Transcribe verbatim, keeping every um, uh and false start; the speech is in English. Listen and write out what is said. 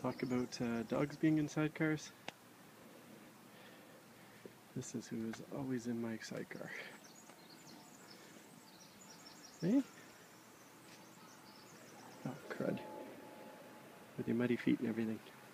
talk about uh, dogs being in sidecars. This is who is always in my sidecar. Hey? Oh, crud. With your muddy feet and everything.